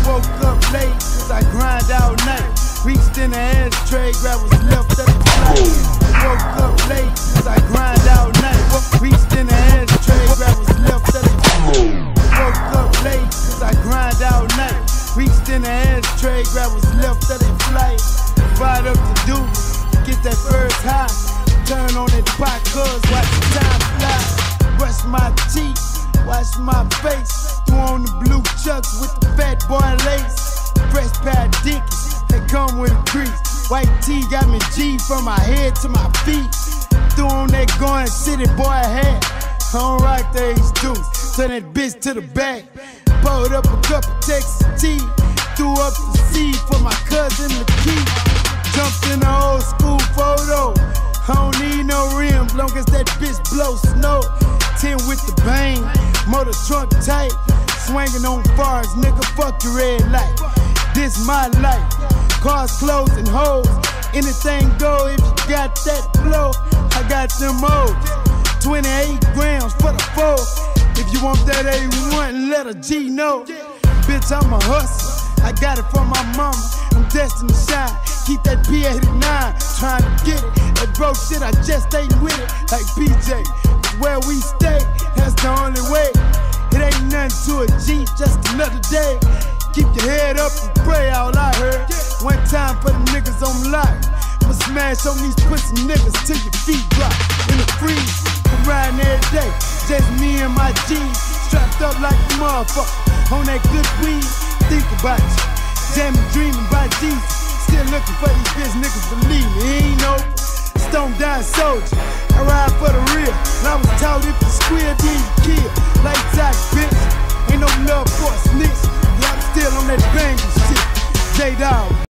Woke up late, cause I grind all night. Reached in the ashtray, grab what's left of the flight. Woke up late, cause I grind all night. Reached in the ashtray, grab what's left of the flight. Woke up late, cause I grind all night. Reached in the ashtray, grab what's left of the flight. Fired up the do, get that first high. Turn on that pot, cuz watch the time fly. Brush my teeth, wash my face. Threw on the blue chucks with the fat boy lace. Fresh pair of Dickies, they come with a crease. White tee got me G from my head to my feet. Threw on that Garden City boy hat. I don't rock the H2s, turn that bitch to the back. Poured up a cup of Texas tea. Threw up the seed for my cousin Lakeith. Jumped in the old school photo. I don't need no rims, long as that bitch blow snow. 10 with the bang, motor trunk tight. Swinging on bars, nigga, fuck your red light. This my life, cars, clothes, and hoes. Anything go if you got that flow. I got them O's, 28 grams for the four. If you want that A1, let a G know. Bitch, I'm a hustler, I got it from my mama. I'm destined to shine, keep that P89, trying to get it. That broke shit, I just ain't with it. Like PJ, where we stay, that's the only way. It ain't nothing to a G, just another day. Keep your head up and pray, all I heard. One time for the niggas on lock. I'ma smash on these pussy niggas till your feet drop. In the freeze, I'm riding every day. Just me and my G's, strapped up like a motherfucker. On that good weed, think about you. Jamming, dreaming about Jesus. Still looking for these bitch niggas, believe me, he ain't no stone down soldier. I ride for the real, and I was taught if you squeal, then you kill. Like Zach, bitch, ain't no love for a snitch. Yeah, I'm still on that banging shit. J-Dog.